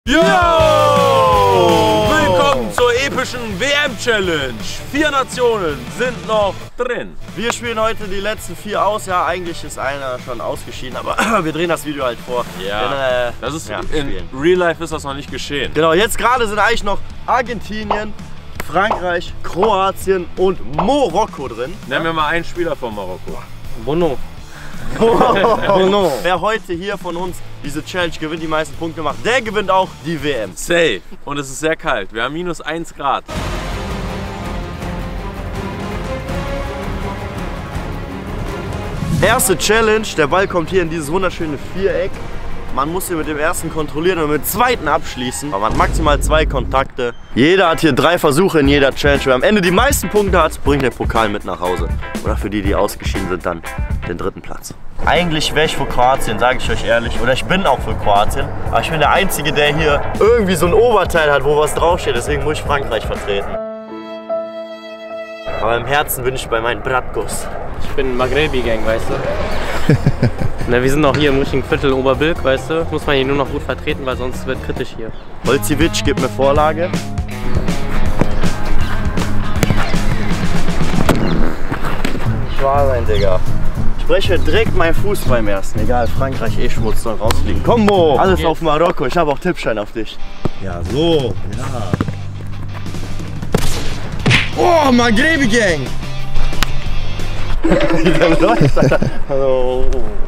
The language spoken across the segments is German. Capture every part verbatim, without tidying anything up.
Yo! Willkommen zur epischen W M-Challenge. Vier Nationen sind noch drin. Wir spielen heute die letzten vier aus. Ja, eigentlich ist einer schon ausgeschieden, aber wir drehen das Video halt vor. Ja, Denn, äh, das ist, ja, in spielen. Real Life ist das noch nicht geschehen. Genau, jetzt gerade sind eigentlich noch Argentinien, Frankreich, Kroatien und Marokko drin. Nennen wir mal einen Spieler von Marokko. Bono. Oh no. Wer heute hier von uns diese Challenge gewinnt, die meisten Punkte macht, der gewinnt auch die W M. Safe. Und es ist sehr kalt. Wir haben minus eins Grad. Erste Challenge, der Ball kommt hier in dieses wunderschöne Viereck. Man muss hier mit dem ersten kontrollieren und mit dem zweiten abschließen. Man hat maximal zwei Kontakte. Jeder hat hier drei Versuche in jeder Challenge. Wer am Ende die meisten Punkte hat, bringt den Pokal mit nach Hause. Oder für die, die ausgeschieden sind, dann den dritten Platz. Eigentlich wäre ich für Kroatien, sage ich euch ehrlich. Oder ich bin auch für Kroatien. Aber ich bin der Einzige, der hier irgendwie so ein Oberteil hat, wo was draufsteht. Deswegen muss ich Frankreich vertreten. Aber im Herzen bin ich bei meinen Bratkos. Ich bin Maghrebi-Gang, weißt du? Na, wir sind auch hier im richtigen Viertel Oberbilk, weißt du? Muss man hier nur noch gut vertreten, weil sonst wird kritisch hier. Holziewicz gibt mir Vorlage. Ich war sein, Digga. Ich breche direkt meinen Fuß beim ersten. Egal, Frankreich eh Schmutz, soll rausfliegen. Kombo! Alles Okay. auf Marokko. Ich habe auch Tippschein auf dich. Ja, so. Ja. Oh, Maghrebi-Gang! Hallo.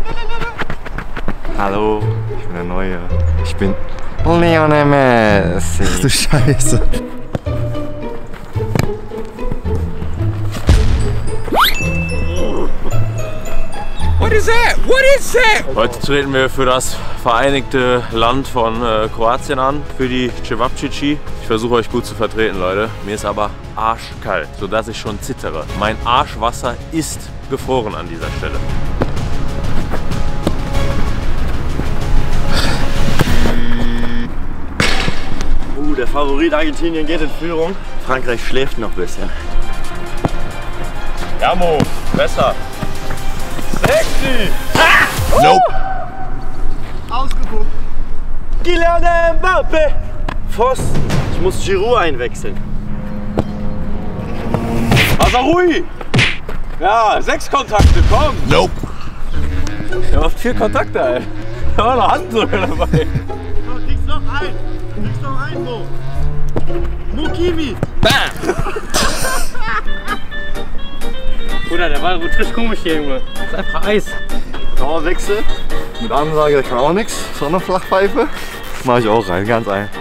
Hallo, ich bin der Neue. Ich bin Lionel Messi. Ach du Scheiße. What is that? What is that? Heute treten wir für das vereinigte Land von äh, Kroatien an, für die Cevapcici. Ich versuche euch gut zu vertreten, Leute. Mir ist aber arschkalt, sodass ich schon zittere. Mein Arschwasser ist gefroren an dieser Stelle. Uh, der Favorit Argentinien geht in Führung. Frankreich schläft noch ein bisschen. Jamo, besser. Sexy! Ah! Nope! Ausgeguckt. Kylian Mbappé! Voss! Ich muss Giroud einwechseln. Azarui! Ja, sechs Kontakte, komm! Nope! Er macht vier Kontakte, ey. Da war noch Handdrücke dabei. So, kriegst noch einen! Kriegst noch einen, so! Mokimi! Bam! Bruder, der war richtig komisch hier, Junge. Das ist einfach Eis. Dauerwechsel. Mit Ansage, der kann auch nichts. So eine Flachpfeife. Mach ich auch rein, ganz einfach.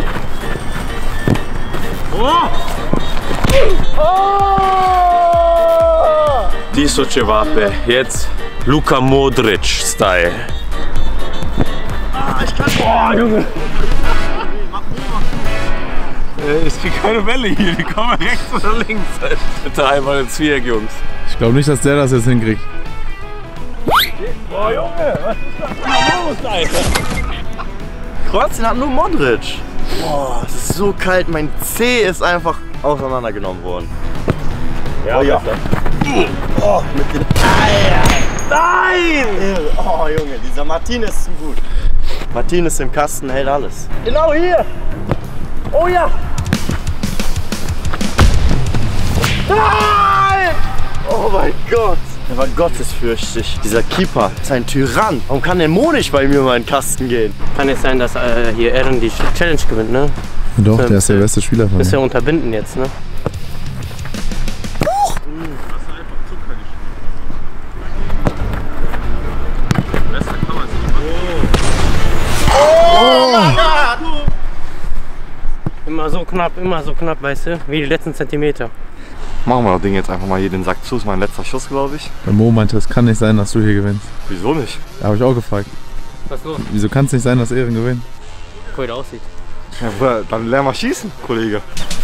Oh! Oh! Diso Cevape, jetzt Luka Modric-Style. Ah, ich kann Boah, Junge! Ich krieg keine Welle hier, die kommen rechts oder links. Bitte einmal ins Viereck, Jungs. Ich glaube nicht, dass der das jetzt hinkriegt. Boah, Junge, was ist das denn los, Alter? Kroatien hat nur Modric. Boah, es ist so kalt, mein Zeh ist einfach auseinandergenommen worden. Ja, oh ja. Oh, mit den Eiern. Nein! Oh Junge, dieser Martin ist zu gut. Martin ist im Kasten, hält alles. Genau hier! Oh ja! Nein! Oh mein Gott! Der war gottesfürchtig. Dieser Keeper ist ein Tyrann. Warum kann der Mo nicht bei mir mal in den Kasten gehen? Kann nicht sein, dass äh, hier Ehren die Challenge gewinnt, ne? Doch, der ist der beste Spieler von Ist ja mir. unterbinden jetzt, ne? Immer so knapp, immer so knapp, weißt du? Wie die letzten Zentimeter. Machen wir das Ding jetzt einfach mal hier den Sack zu. Das ist mein letzter Schuss, glaube ich. Der Mo meinte, es kann nicht sein, dass du hier gewinnst. Wieso nicht? Da habe ich auch gefragt. Was ist los? Wieso kann es nicht sein, dass Ehren gewinnt? Guck, wie der aussieht. Ja, Bruder, dann lern mal schießen, Kollege.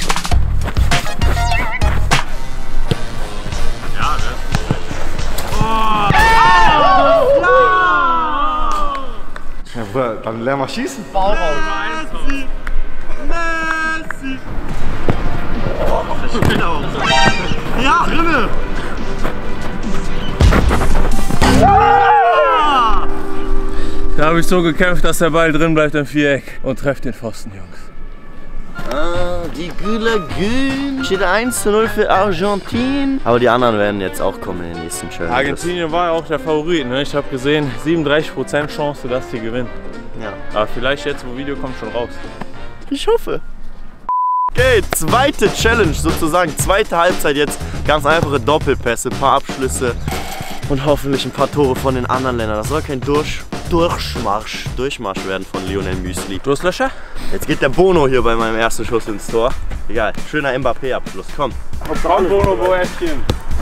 Ja, Bruder, dann lern mal schießen. Messi! Messi! Oh, genau. Ja, Rinne! Ja, Da habe ich so gekämpft, dass der Ball drin bleibt im Viereck und trefft den Pfosten, Jungs. Ah, die Gülagün. Steht eins zu null für Argentinien. Aber die anderen werden jetzt auch kommen in den nächsten Challenges. Argentinien war auch der Favorit, ne? Ich habe gesehen, siebenunddreißig Prozent Chance, dass die gewinnen. Ja. Aber vielleicht jetzt, wo Video kommt, schon raus. Ich hoffe. Okay, zweite Challenge sozusagen, zweite Halbzeit jetzt. Ganz einfache Doppelpässe, ein paar Abschlüsse und hoffentlich ein paar Tore von den anderen Ländern. Das soll kein Durch Durchmarsch, Durchmarsch werden von Lionel Müsli. Durstlöscher? Jetzt geht der Bono hier bei meinem ersten Schuss ins Tor. Egal, schöner Mbappé-Abschluss, komm. Komm, Bono, Boäschchen.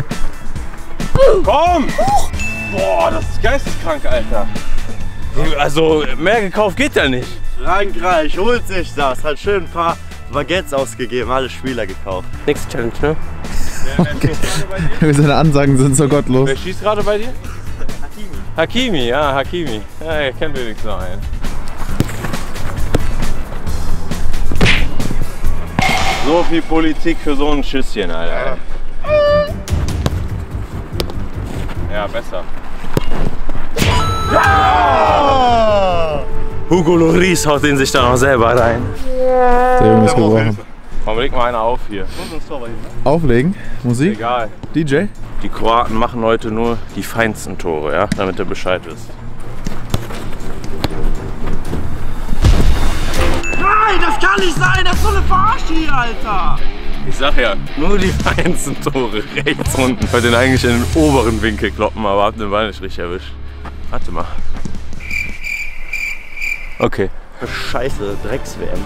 Komm! Boah, das ist geisteskrank, Alter. Also, mehr gekauft geht ja nicht. Frankreich holt sich das, hat schön ein paar Baguettes ausgegeben, alle Spieler gekauft. Nächste Challenge, ne? Seine Ansagen sind so gottlos. Wer schießt gerade bei dir? Hakimi. Hakimi, ja, Hakimi. Ja, er kennt wenigstens noch einen. So viel Politik für so ein Schüsschen, Alter. Ja, besser. Ja! Hugo Lloris haut den sich da noch selber rein. Der Junge ist gebrochen. Komm, leg mal einer auf hier. Auflegen? Musik? Egal. D J? Die Kroaten machen heute nur die feinsten Tore, ja? Damit ihr Bescheid wisst. Nein, das kann nicht sein, das ist so eine Verarsche hier, Alter! Ich sag ja, nur die feinsten Tore rechts unten. Ich wollte den eigentlich in den oberen Winkel kloppen, aber hab den Ball nicht richtig erwischt. Warte mal. Okay. Scheiße, Drecks-W M.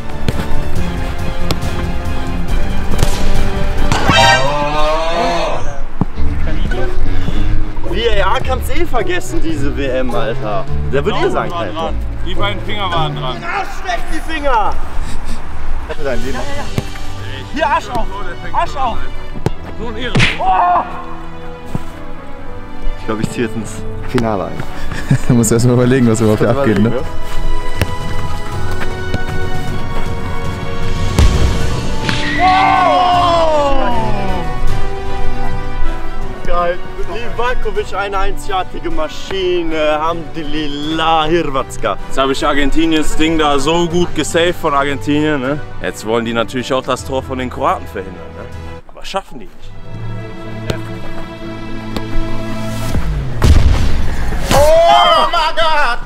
V A R kannst eh vergessen, diese W M, Alter. Da würde ihr sagen, Alter. Die beiden Finger waren dran. Arsch weg, die Finger! Hätte dein Leben. Hier, Arsch auf! Arsch auf! So ein Ehre. Oh! Ich glaube, ich ziehe jetzt ins Finale ein. Du musst erst mal überlegen, was überhaupt hier abgeht, ne? Geil. Livakovic, eine einzigartige Maschine. Alhamdulillah, Hrvatska. Jetzt habe ich Argentiniens Ding da so gut gesaved von Argentinien. Ne? Jetzt wollen die natürlich auch das Tor von den Kroaten verhindern. Ne? Aber schaffen die nicht. Oh mein Gott!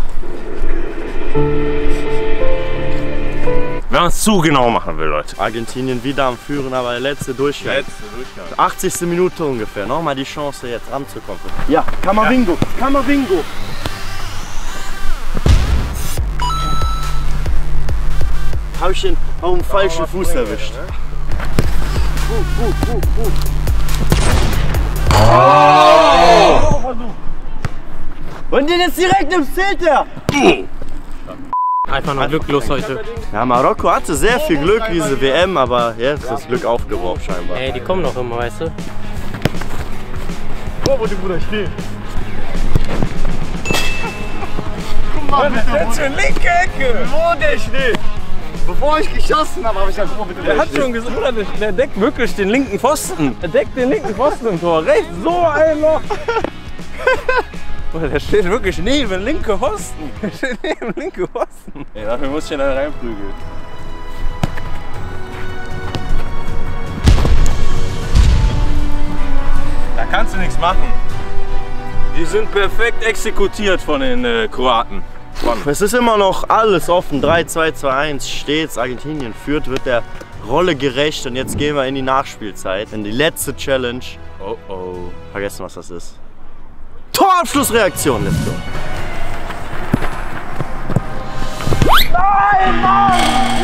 Wenn man es zu genau machen will, Leute. Argentinien wieder am Führen, aber der letzte Durchgang. Letzte Durchgang. achtzigste Minute ungefähr. Nochmal die Chance jetzt ranzukommen. Ja, Camavingo, ja. Camavingo. Habe ich den auf dem falschen Fuß erwischt. Uh, uh, uh, uh. Oh! Und den jetzt direkt im Zehnter. Einfach nur glücklos heute. Ja, Marokko hatte sehr viel Glück diese W M, aber jetzt ist das Glück aufgebraucht scheinbar. Ey, die kommen noch immer, weißt du? Oh, wo die Bruder steht. Guck mal, das ist jetzt eine linke Ecke. Wo der steht. Bevor ich geschossen habe, habe ich gesagt, oh, bitte. Der hat schon gesagt, der deckt wirklich den linken Pfosten. Er deckt den linken Pfosten im Tor. Rechts so ein Loch. Der steht wirklich neben linke Pfosten. Der steht neben linke Pfosten. Ey, dafür muss ich ihn dann reinprügeln. Da kannst du nichts machen. Die sind perfekt exekutiert von den äh, Kroaten. Es ist immer noch alles offen. drei, zwei, zwei, eins stets. Argentinien führt, wird der Rolle gerecht. Und jetzt gehen wir in die Nachspielzeit. In die letzte Challenge. Oh oh. Vergessen, was das ist. Torabschlussreaktion, let's go. Nein, Mann!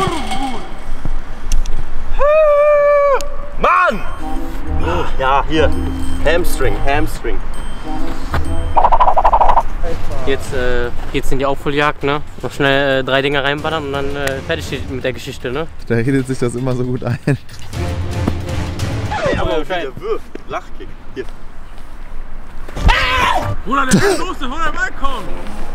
Mann! Ja, hier. Hamstring, Hamstring. Jetzt äh, geht's in die Aufholjagd, ne? Noch schnell äh, drei Dinger reinballern und dann äh, fertig mit der Geschichte, ne? Da redet sich das immer so gut ein. Hey, aber wie der wirft. Lachkick. Hier. Bruder, der ist los, der von der Ball kommt.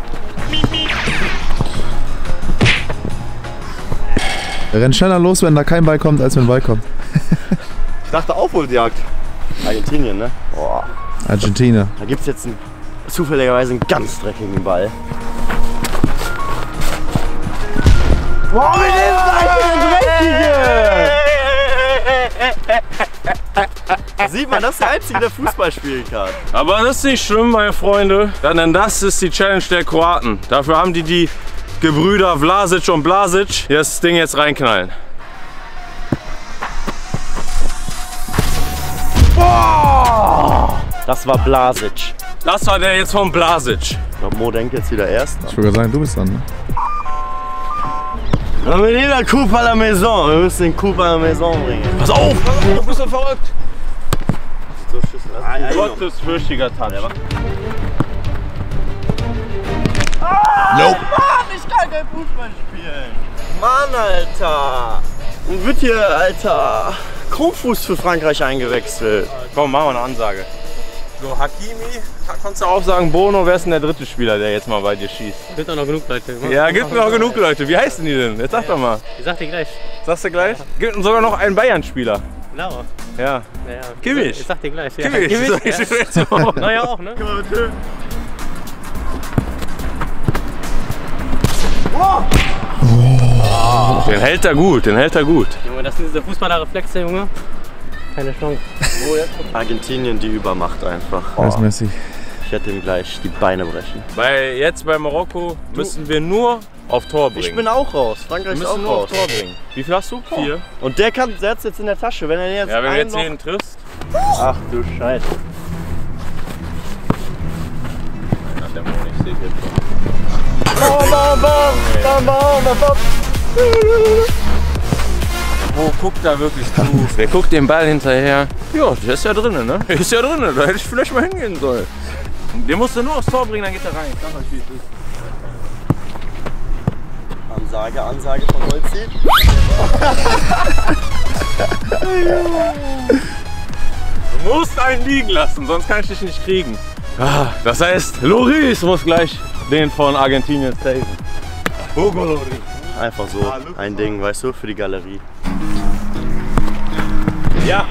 Er rennt schneller los, wenn da kein Ball kommt, als wenn ein Ball kommt. Ich dachte Aufholjagd. Argentinien, ne? Boah. Argentina. Da gibt's jetzt einen, zufälligerweise einen ganz dreckigen Ball. Boah, mit dem Dreckige! Sieht man, das ist der Einzige, der Fußball spielen kann. Aber das ist nicht schlimm, meine Freunde, denn das ist die Challenge der Kroaten. Dafür haben die die Gebrüder Vlasic und Blasic hier das Ding jetzt reinknallen. Boah! Das war Blasic. Das war der jetzt von Blasic. Ich glaube, Mo denkt jetzt wieder erst. Ich würde sagen, du bist dann, ne? Und mit jeder Coupe à la Maison. Wir müssen den Coupe à la Maison bringen. Pass auf! Du bist so verrückt! So Schüsse lassen. Gottesfürchtiger Touch. Ah, nope. Mann, ich kann kein Fußball spielen. Mann, Alter. Und wird hier, Alter, Krummfuß für Frankreich eingewechselt. Komm, machen wir eine Ansage. So, Hakimi, kannst du auch sagen, Bono, wer ist denn der dritte Spieler, der jetzt mal bei dir schießt? Gibt auch noch genug Leute. Ja, gibt noch genug Leute. Wie heißen die denn? Jetzt sag doch mal. Ich sag dir gleich. Sagst du gleich? Gibt sogar noch einen Bayern-Spieler. Lauer. Ja. Ja, ja. Kimmich. Ich sag dir gleich. Ja. Kimmich. Kimmich. Sag ich dir jetzt mal. Na ja auch, ne? Oh. Den hält er gut, den hält er gut. Junge, das sind diese Fußballerreflexe, Junge. Keine Chance. Argentinien die Übermacht einfach. Da ist Messi. Ich hätte ihm gleich die Beine brechen. Bei, jetzt bei Marokko müssen wir nur auf Tor bringen. Ich bin auch raus. Frankreich wir ist auch müssen nur raus. auf Tor bringen. Wie viel hast du? Vier. Und der kann, der hat's jetzt in der Tasche. Wenn er jetzt Ja, wenn du einen jetzt noch... jeden triffst. Ach du Scheiße. Ach, der Mond, ich sehe jetzt schon. Bam, bam, bam, bam, bam, bam, bam. Wo guckt da wirklich zu? Der guckt den Ball hinterher. Ja, der ist ja drinnen, ne? Der ist ja drinnen, da hätte ich vielleicht mal hingehen sollen. Den musst du nur aufs Tor bringen, dann geht er rein. Ich sag euch, wie es ist. Ansage, Ansage von Holzi. Du musst einen liegen lassen, sonst kann ich dich nicht kriegen. Ah, das heißt, Loris muss gleich den von Argentinien saven. Hugo Loris. Einfach so ein Ding, weißt du, für die Galerie. Ja!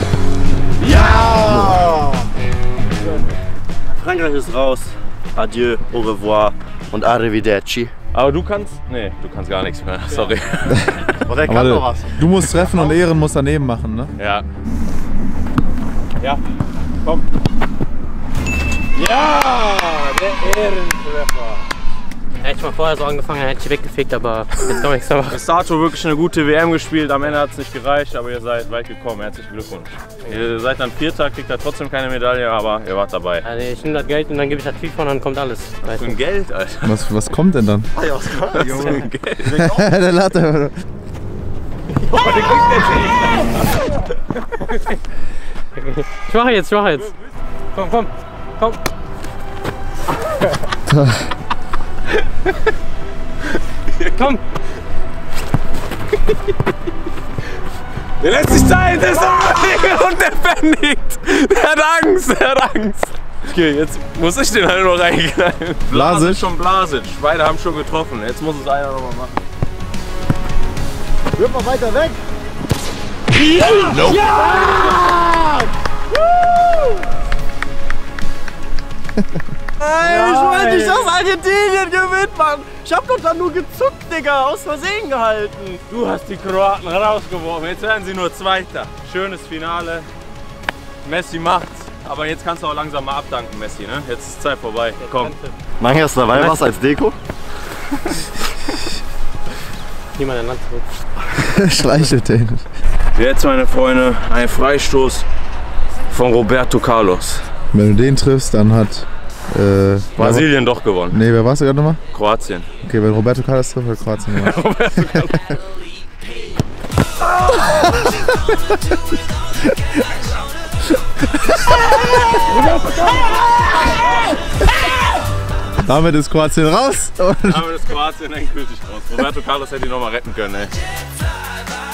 Ja! Frankreich ist raus. Adieu, au revoir und arrivederci. Aber du kannst. Nee, du kannst gar nichts mehr. Sorry. Aber der kann Aber doch was. du musst treffen und Ehren muss daneben machen, ne? Ja. Ja, komm. Ja! Der Ehrentreffer. Hätte ich mal vorher so angefangen, dann hätte ich weggefegt, aber jetzt kann man nichts mehr machen. Bis dato wirklich eine gute W M gespielt, am Ende hat es nicht gereicht, aber ihr seid weit gekommen, herzlichen Glückwunsch. Ihr seid dann Vierter, kriegt da trotzdem keine Medaille, aber ihr wart dabei. Also ich nehme das Geld und dann gebe ich das FIFA und dann kommt alles. Weißt Für du? ein Geld, Alter. Was, was kommt denn dann? Ah, ja, was kann Für ein Geld. Der Latte. Ich mache jetzt, ich mache jetzt. Komm, komm, komm. Komm. Der lässt sich Zeit, der ist am und der panikt. Der hat Angst, der hat Angst. Okay, jetzt muss ich den halt noch reinknallen. Blasic und Blasic, beide haben schon getroffen. Jetzt muss es einer noch mal machen. Wird mal weiter weg. Ja! Nope. Ja! Ey, ich wollte nicht, dass Argentinien gewinnt, Mann. Ich hab doch da nur gezuckt, Digga, aus Versehen gehalten. Du hast die Kroaten rausgeworfen, jetzt werden sie nur Zweiter. Schönes Finale. Messi macht's. Aber jetzt kannst du auch langsam mal abdanken, Messi, ne? Jetzt ist Zeit vorbei. Komm. Machen jetzt dabei was als Deko? Nimm mal dein Land zurück. Schleichelt den. Jetzt, meine Freunde, ein Freistoß von Roberto Carlos. Wenn du den triffst, dann hat äh, Brasilien doch gewonnen. Nee, wer war es gerade nochmal? Kroatien. Okay, wenn Roberto Carlos trifft, hat Kroatien gemacht. Roberto Carlos. Damit ist Kroatien raus. Damit ist Kroatien endgültig raus. Roberto Carlos hätte ihn noch mal retten können, ey.